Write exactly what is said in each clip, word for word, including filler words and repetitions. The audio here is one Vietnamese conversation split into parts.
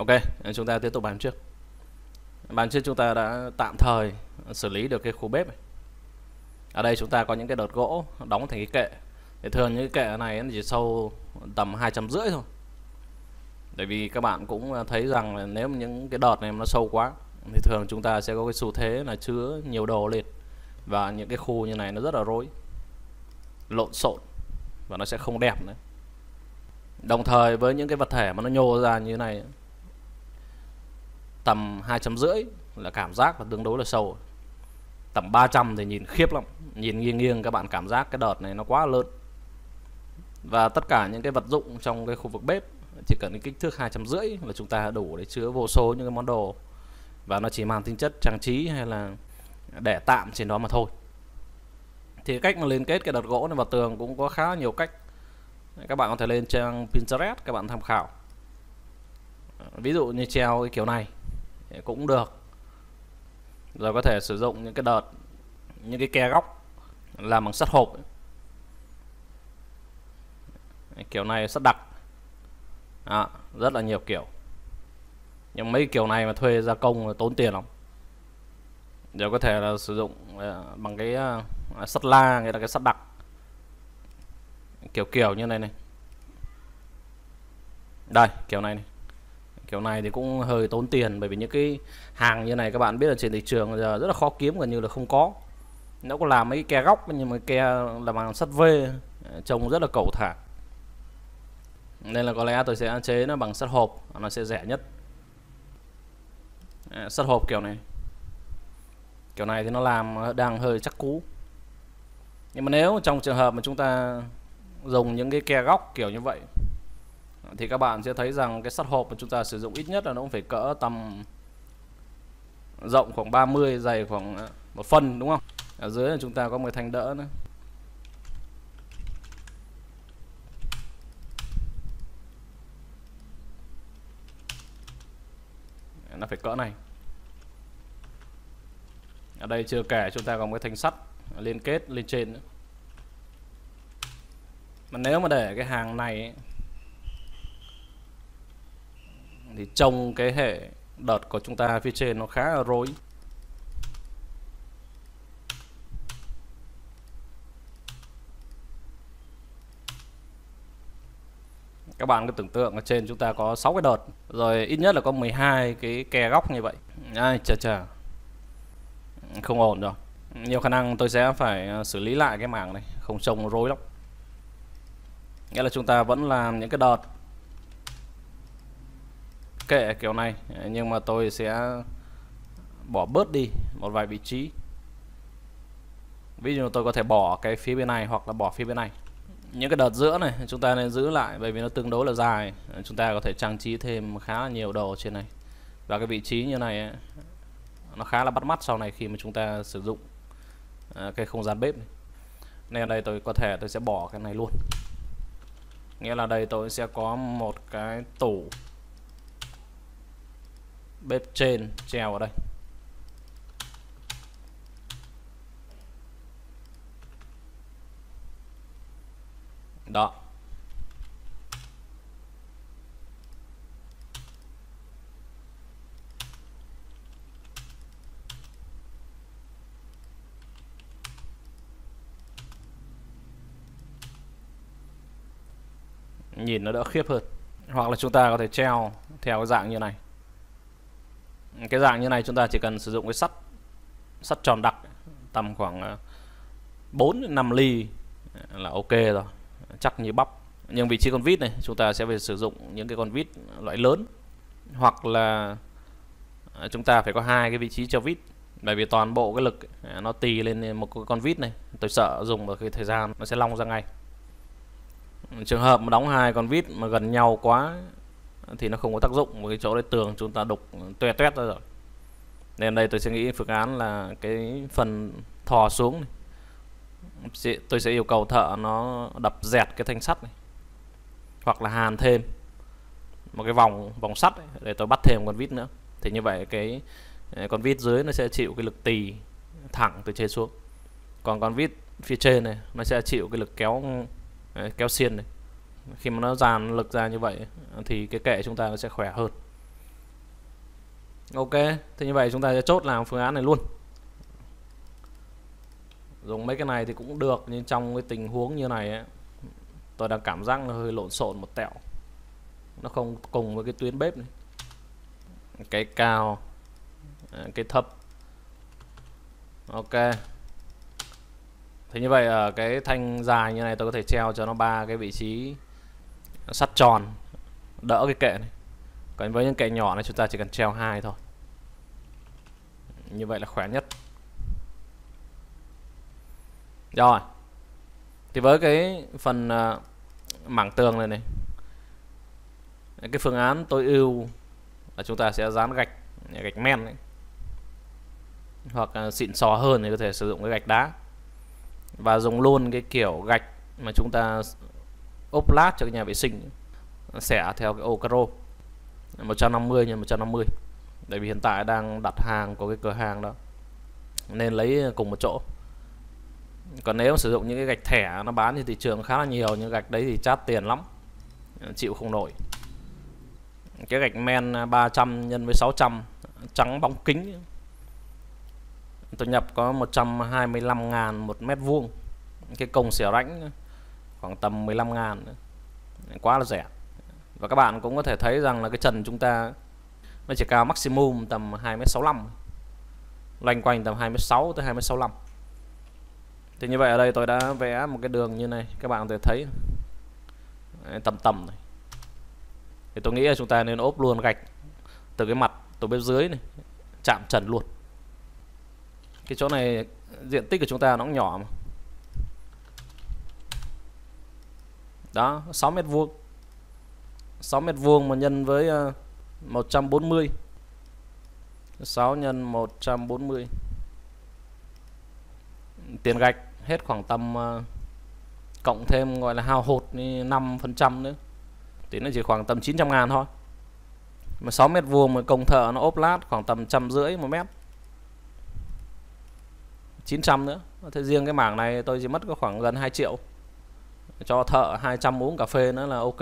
Ok, chúng ta tiếp tục bàn trước. Bàn trước chúng ta đã tạm thời xử lý được cái khu bếp này. Ở đây chúng ta có những cái đợt gỗ đóng thành cái kệ. Thì thường những cái kệ này chỉ sâu tầm hai trăm rưỡi thôi. Bởi vì các bạn cũng thấy rằng là nếu những cái đợt này nó sâu quá thì thường chúng ta sẽ có cái xu thế là chứa nhiều đồ lên, và những cái khu như này nó rất là rối, lộn xộn và nó sẽ không đẹp nữa. Đồng thời với những cái vật thể mà nó nhô ra như thế này tầm hai trăm rưỡi là cảm giác là tương đối là sâu. Tầm ba trăm thì nhìn khiếp lắm, nhìn nghiêng nghiêng các bạn cảm giác cái đợt này nó quá lớn. Và tất cả những cái vật dụng trong cái khu vực bếp chỉ cần cái kích thước hai trăm rưỡi là chúng ta đủ để chứa vô số những cái món đồ, và nó chỉ mang tính chất trang trí hay là để tạm trên đó mà thôi. Thì cách mà liên kết cái đợt gỗ này vào tường cũng có khá nhiều cách. Các bạn có thể lên trang Pinterest các bạn tham khảo. Ví dụ như treo cái kiểu này cũng được. Rồi có thể sử dụng những cái đợt, những cái ke góc làm bằng sắt hộp. Kiểu này sắt đặc. À, rất là nhiều kiểu. Nhưng mấy kiểu này mà thuê gia công là tốn tiền lắm. Rồi có thể là sử dụng bằng cái sắt la, nghĩa là cái sắt đặc. Kiểu kiểu như này này. Đây, kiểu này này. Kiểu này thì cũng hơi tốn tiền, bởi vì những cái hàng như này các bạn biết là trên thị trường giờ rất là khó kiếm, gần như là không có. Nó có làm mấy cái ke góc nhưng mà ke là bằng sắt V, trông rất là cẩu thả. Nên là có lẽ tôi sẽ chế nó bằng sắt hộp, nó sẽ rẻ nhất. Sắt hộp kiểu này. Kiểu này thì nó làm đang hơi chắc cú. Nhưng mà nếu trong trường hợp mà chúng ta dùng những cái ke góc kiểu như vậy thì các bạn sẽ thấy rằng cái sắt hộp mà chúng ta sử dụng ít nhất là nó cũng phải cỡ tầm rộng khoảng ba mươi, dày khoảng một phân, đúng không? Ở dưới là chúng ta có một thanh đỡ nữa. Nó phải cỡ này. Ở đây chưa kể chúng ta có một cái thanh sắt liên kết lên trên nữa. Mà nếu mà để cái hàng này ấy, thì trông cái hệ đợt của chúng ta phía trên nó khá là rối. Các bạn cứ tưởng tượng ở trên chúng ta có sáu cái đợt, rồi ít nhất là có mười hai cái ke góc như vậy. Ai chà chà, không ổn rồi. Nhiều khả năng tôi sẽ phải xử lý lại cái mảng này, không trông rối lắm. Nghĩa là chúng ta vẫn làm những cái đợt kệ kiểu này, nhưng mà tôi sẽ bỏ bớt đi một vài vị trí. Ví dụ tôi có thể bỏ cái phía bên này hoặc là bỏ phía bên này. Những cái đợt giữa này chúng ta nên giữ lại, bởi vì nó tương đối là dài. Chúng ta có thể trang trí thêm khá là nhiều đồ trên này. Và cái vị trí như này ấy, nó khá là bắt mắt sau này khi mà chúng ta sử dụng cái không gian bếp này. Nên ở đây tôi có thể tôi sẽ bỏ cái này luôn. Nghĩa là đây tôi sẽ có một cái tủ bếp trên treo ở đây. Đó. Nhìn nó đỡ khiếp hơn. Hoặc là chúng ta có thể treo theo cái dạng như này. Cái dạng như này chúng ta chỉ cần sử dụng cái sắt sắt tròn đặc tầm khoảng bốn đến năm ly là ok rồi, chắc như bắp. Nhưng vị trí con vít này chúng ta sẽ phải sử dụng những cái con vít loại lớn, hoặc là chúng ta phải có hai cái vị trí cho vít, bởi vì toàn bộ cái lực nó tì lên một con vít này, tôi sợ dùng vào cái thời gian nó sẽ long ra ngay. Trường hợp mà đóng hai con vít mà gần nhau quá thì nó không có tác dụng, một cái chỗ đấy tường chúng ta đục toe toét ra rồi. Nên đây tôi sẽ nghĩ phương án là cái phần thò xuống này, tôi sẽ yêu cầu thợ nó đập dẹt cái thanh sắt này, hoặc là hàn thêm một cái vòng vòng sắt ấy, để tôi bắt thêm con vít nữa. Thì như vậy cái con vít dưới nó sẽ chịu cái lực tì thẳng từ trên xuống, còn con vít phía trên này nó sẽ chịu cái lực kéo kéo xiên này. Khi mà nó dàn lực ra như vậy thì cái kệ chúng ta nó sẽ khỏe hơn. Ok, thế như vậy chúng ta sẽ chốt làm phương án này luôn. Dùng mấy cái này thì cũng được, nhưng trong cái tình huống như này ấy, tôi đang cảm giác nó hơi lộn xộn một tẹo, nó không cùng với cái tuyến bếp này. Cái cao, cái thấp. Ok. Thế như vậy ở cái thanh dài như này tôi có thể treo cho nó ba cái vị trí sắt tròn, đỡ cái kệ này. Còn với những kệ nhỏ này chúng ta chỉ cần treo hai thôi, như vậy là khỏe nhất. Rồi, thì với cái phần uh, mảng tường này này, cái phương án tối ưu là chúng ta sẽ dán gạch gạch men ấy. Hoặc uh, xịn sò hơn thì có thể sử dụng cái gạch đá, và dùng luôn cái kiểu gạch mà chúng ta ốp lát cho cái nhà vệ sinh, xẻ theo cái ô caro một trăm năm mươi nhân một trăm năm mươi. Tại vì hiện tại đang đặt hàng của cái cửa hàng đó nên lấy cùng một chỗ. Còn nếu sử dụng những cái gạch thẻ nó bán trên thị trường khá là nhiều, nhưng gạch đấy thì chát tiền lắm, chịu không nổi. Cái gạch men ba trăm nhân với sáu trăm trắng bóng kính, tôi nhập có một trăm hai mươi lăm ngàn một mét vuông. Cái công xẻo rãnh khoảng tầm mười lăm ngàn, quá là rẻ. Và các bạn cũng có thể thấy rằng là cái trần chúng ta nó chỉ cao maximum tầm hai mét sáu mươi lăm, loanh quanh tầm hai mét sáu tới hai mét sáu mươi lăm. Thì như vậy ở đây tôi đã vẽ một cái đường như này, các bạn có thể thấy tầm tầm này. Thì tôi nghĩ là chúng ta nên ốp luôn gạch từ cái mặt từ bên dưới này chạm trần luôn. Cái chỗ này diện tích của chúng ta nó cũng nhỏ mà. Đó, sáu mét vuông. sáu mét vuông mà nhân với uh, một trăm bốn mươi. sáu nhân một trăm bốn mươi. Tiền gạch hết khoảng tầm uh, cộng thêm gọi là hao hột năm phần trăm nữa thì nó chỉ khoảng tầm chín trăm ngàn thôi. Mà sáu mét vuông mà công thợ nó ốp lát khoảng tầm trăm rưỡi một mét, chín trăm nữa. Thế riêng cái mảng này tôi chỉ mất có khoảng gần hai triệu, cho thợ hai trăm uống cà phê nữa là ok,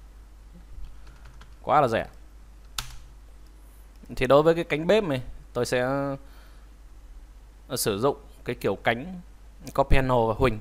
quá là rẻ. Thì đối với cái cánh bếp này tôi sẽ sử dụng cái kiểu cánh có panel và huỳnh,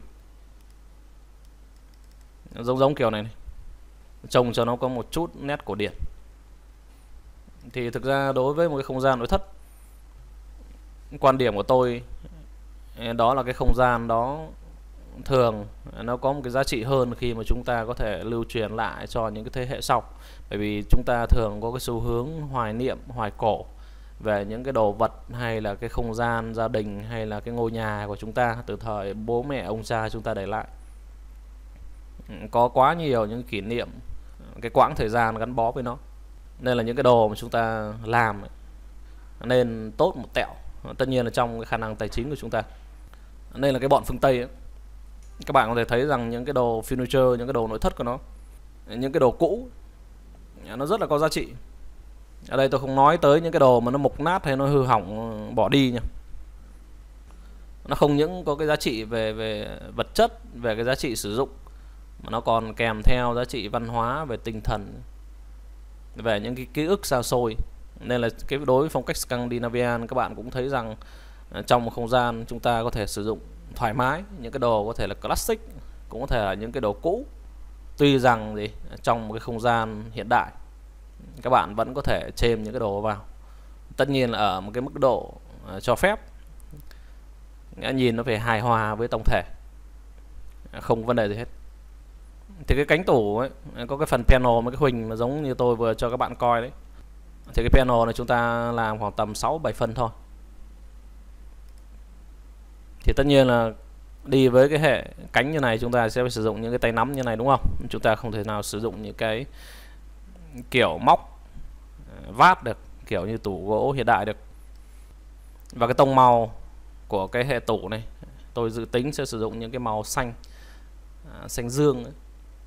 giống giống kiểu này, này trông cho nó có một chút nét cổ điển. Thì thực ra đối với một cái không gian nội thất, quan điểm của tôi đó là cái không gian đó thường nó có một cái giá trị hơn khi mà chúng ta có thể lưu truyền lại cho những cái thế hệ sau. Bởi vì chúng ta thường có cái xu hướng hoài niệm, hoài cổ về những cái đồ vật hay là cái không gian gia đình hay là cái ngôi nhà của chúng ta từ thời bố mẹ ông cha chúng ta để lại. Có quá nhiều những kỷ niệm, cái quãng thời gian gắn bó với nó, nên là những cái đồ mà chúng ta làm nên tốt một tẹo. Tất nhiên là trong cái khả năng tài chính của chúng ta. Nên là cái bọn phương Tây ấy, các bạn có thể thấy rằng những cái đồ furniture, những cái đồ nội thất của nó, những cái đồ cũ nó rất là có giá trị. Ở đây tôi không nói tới những cái đồ mà nó mục nát hay nó hư hỏng bỏ đi nha. Nó không những có cái giá trị về về vật chất, về cái giá trị sử dụng, mà nó còn kèm theo giá trị văn hóa, về tinh thần, về những cái ký ức xa xôi. Nên là cái đối với phong cách Scandinavian, các bạn cũng thấy rằng trong một không gian chúng ta có thể sử dụng thoải mái những cái đồ có thể là classic, cũng có thể là những cái đồ cũ. Tuy rằng gì trong một cái không gian hiện đại các bạn vẫn có thể chêm những cái đồ vào, tất nhiên là ở một cái mức độ uh, cho phép, nhìn nó phải hài hòa với tổng thể, không vấn đề gì hết. Thì cái cánh tủ ấy, có cái phần panel với cái huỳnh mà giống như tôi vừa cho các bạn coi đấy. Thì cái panel này chúng ta làm khoảng tầm sáu bảy phân thôi. Thì tất nhiên là đi với cái hệ cánh như này chúng ta sẽ phải sử dụng những cái tay nắm như này, đúng không? Chúng ta không thể nào sử dụng những cái kiểu móc vát được, kiểu như tủ gỗ hiện đại được. Và cái tông màu của cái hệ tủ này tôi dự tính sẽ sử dụng những cái màu xanh, à, xanh dương ấy.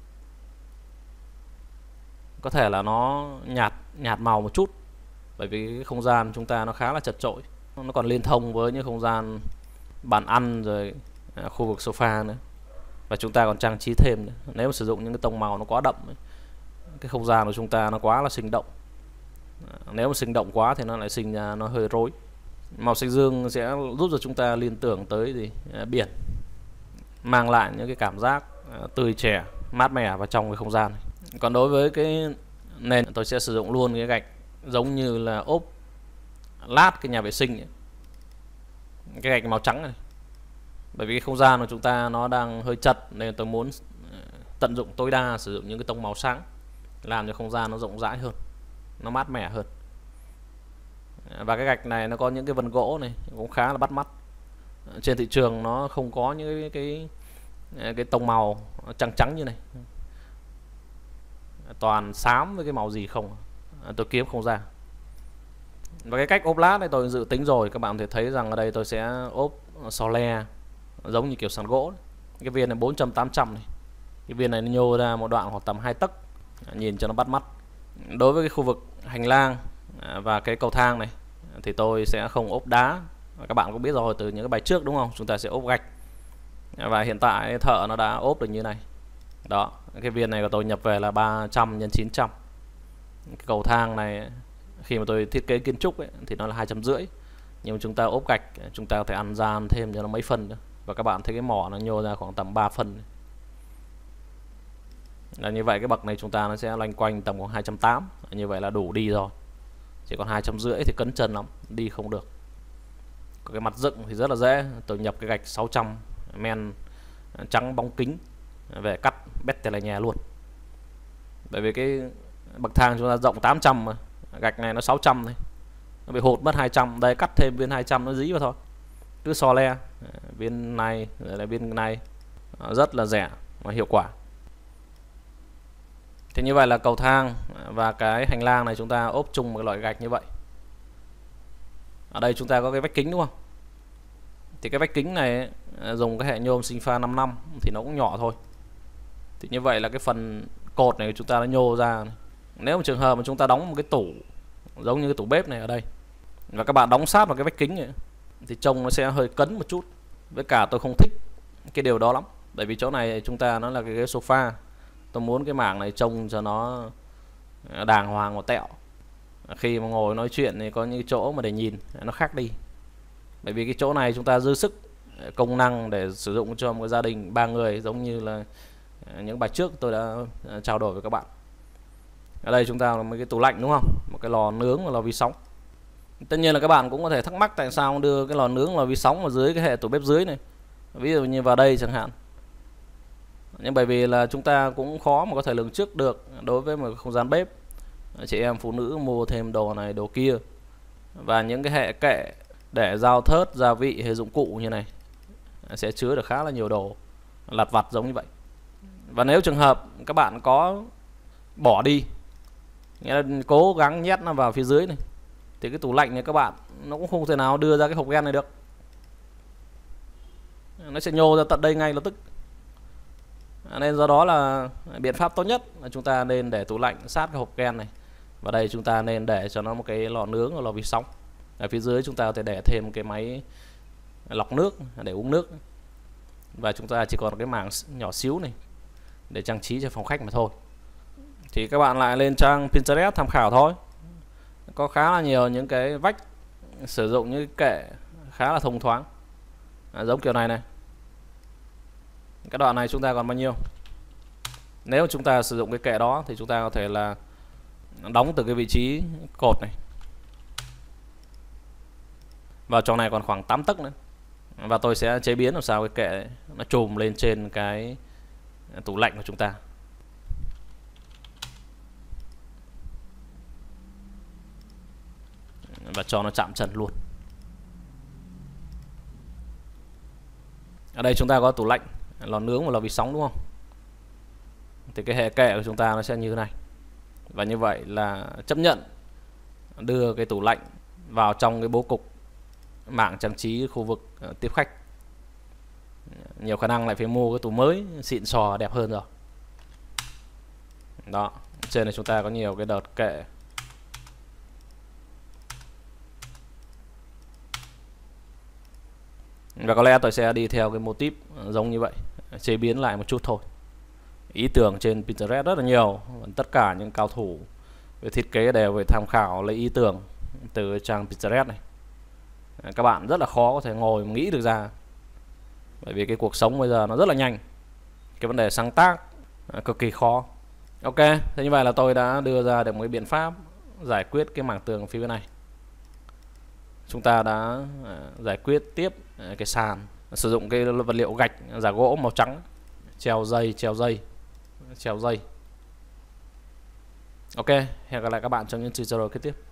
Có thể là nó nhạt nhạt màu một chút, bởi vì cái không gian chúng ta nó khá là chật chội, nó còn liên thông với những không gian bàn ăn rồi à, khu vực sofa nữa, và chúng ta còn trang trí thêm nữa. Nếu mà sử dụng những cái tông màu nó quá đậm ấy, cái không gian của chúng ta nó quá là sinh động. Nếu mà sinh động quá thì nó lại sinh ra nó hơi rối. Màu xanh dương sẽ giúp cho chúng ta liên tưởng tới gì biển, mang lại những cái cảm giác tươi trẻ, mát mẻ vào trong cái không gian này. Còn đối với cái nền, tôi sẽ sử dụng luôn cái gạch giống như là ốp lát cái nhà vệ sinh ấy. Cái gạch màu trắng này, bởi vì cái không gian của chúng ta nó đang hơi chật nên tôi muốn tận dụng tối đa sử dụng những cái tông màu sáng, làm cho không gian nó rộng rãi hơn, nó mát mẻ hơn. Và cái gạch này nó có những cái vân gỗ này cũng khá là bắt mắt. Trên thị trường nó không có những cái cái, cái tông màu trắng trắng như này, toàn xám với cái màu gì không, tôi kiếm không ra. Và cái cách ốp lát này tôi dự tính rồi, các bạn có thể thấy rằng ở đây tôi sẽ ốp so le giống như kiểu sàn gỗ. Cái viên này bốn trăm tám trăm này, cái viên này nó nhô ra một đoạn khoảng tầm hai tấc, nhìn cho nó bắt mắt. Đối với cái khu vực hành lang và cái cầu thang này thì tôi sẽ không ốp đá. Các bạn cũng biết rồi từ những cái bài trước đúng không, chúng ta sẽ ốp gạch. Và hiện tại thợ nó đã ốp được như này. Đó, cái viên này của tôi nhập về là ba trăm nhân chín trăm. Cái cầu thang này khi mà tôi thiết kế kiến trúc ấy, thì nó là hai trăm rưỡi, nhưng mà chúng ta ốp gạch chúng ta có thể ăn gian thêm cho nó mấy phân nữa. Và các bạn thấy cái mỏ nó nhô ra khoảng tầm ba phân. Là như vậy cái bậc này chúng ta nó sẽ loanh quanh tầm khoảng hai trăm tám mươi, như vậy là đủ đi rồi. Chỉ còn hai trăm rưỡi thì cấn chân lắm, đi không được. Còn cái mặt dựng thì rất là dễ, tôi nhập cái gạch sáu trăm men trắng bóng kính về cắt bét tè là nhà luôn. Bởi vì cái bậc thang chúng ta rộng tám trăm mà, gạch này nó sáu trăm này, nó bị hụt mất hai trăm. Đây cắt thêm viên hai trăm nó dí vào thôi, cứ so le viên này rồi là viên này, rất là rẻ và hiệu quả. Thì như vậy là cầu thang và cái hành lang này chúng ta ốp chung một loại gạch như vậy. Ở đây chúng ta có cái vách kính đúng không, thì cái vách kính này dùng cái hệ nhôm sinh pha năm năm thì nó cũng nhỏ thôi. Thì như vậy là cái phần cột này chúng ta nó nhô ra này. Nếu mà trường hợp mà chúng ta đóng một cái tủ giống như cái tủ bếp này ở đây, và các bạn đóng sát vào cái vách kính này, thì trông nó sẽ hơi cấn một chút. Với cả tôi không thích cái điều đó lắm, bởi vì chỗ này chúng ta nó là cái ghế sofa, tôi muốn cái mảng này trông cho nó đàng hoàng một tẹo. Khi mà ngồi nói chuyện thì có những chỗ mà để nhìn nó khác đi. Bởi vì cái chỗ này chúng ta dư sức công năng để sử dụng cho một gia đình ba người, giống như là những bài trước tôi đã trao đổi với các bạn. Ở đây chúng ta là một cái tủ lạnh đúng không, một cái lò nướng và lò vi sóng. Tất nhiên là các bạn cũng có thể thắc mắc tại sao đưa cái lò nướng lò vi sóng ở dưới cái hệ tủ bếp dưới này, ví dụ như vào đây chẳng hạn. Nhưng bởi vì là chúng ta cũng khó mà có thể lường trước được đối với một không gian bếp, chị em phụ nữ mua thêm đồ này đồ kia, và những cái hệ kệ để dao thớt, gia vị hay dụng cụ như này sẽ chứa được khá là nhiều đồ lặt vặt giống như vậy. Và nếu trường hợp các bạn có bỏ đi, nghĩa là cố gắng nhét nó vào phía dưới này, thì cái tủ lạnh này các bạn nó cũng không thể nào đưa ra cái hộp gen này được, nó sẽ nhô ra tận đây ngay lập tức. Nên do đó là biện pháp tốt nhất là chúng ta nên để tủ lạnh sát cái hộp gen này, và đây chúng ta nên để cho nó một cái lò nướng và lò vi sóng. Ở phía dưới chúng ta có thể để thêm một cái máy lọc nước để uống nước, và chúng ta chỉ còn cái mảng nhỏ xíu này để trang trí cho phòng khách mà thôi. Thì các bạn lại lên trang Pinterest tham khảo thôi, có khá là nhiều những cái vách sử dụng những cái kệ khá là thông thoáng, à, giống kiểu này này. Cái đoạn này chúng ta còn bao nhiêu, nếu chúng ta sử dụng cái kệ đó thì chúng ta có thể là đóng từ cái vị trí cột này vào trong này còn khoảng tám tấc nữa. Và tôi sẽ chế biến làm sao cái kệ nó trùm lên trên cái tủ lạnh của chúng ta. Và cho nó chạm trần luôn. Ở đây chúng ta có tủ lạnh, lò nướng và lò vi sóng đúng không? Thì cái hệ kệ của chúng ta nó sẽ như thế này. Và như vậy là chấp nhận đưa cái tủ lạnh vào trong cái bố cục mảng trang trí khu vực uh, tiếp khách. Nhiều khả năng lại phải mua cái tủ mới xịn sò đẹp hơn rồi. Đó, trên này chúng ta có nhiều cái đợt kệ. Và có lẽ tôi sẽ đi theo cái mô típ giống như vậy, chế biến lại một chút thôi. Ý tưởng trên Pinterest rất là nhiều, tất cả những cao thủ về thiết kế đều phải tham khảo lấy ý tưởng từ trang Pinterest này. Các bạn rất là khó có thể ngồi mà nghĩ được ra, bởi vì cái cuộc sống bây giờ nó rất là nhanh, cái vấn đề sáng tác cực kỳ khó. Ok, thế như vậy là tôi đã đưa ra được một cái biện pháp giải quyết cái mảng tường phía bên này. Chúng ta đã giải quyết tiếp cái sàn sử dụng cái vật liệu gạch giả gỗ màu trắng, treo dây treo dây treo dây. Ok, hẹn gặp lại các bạn trong những tutorial kế tiếp.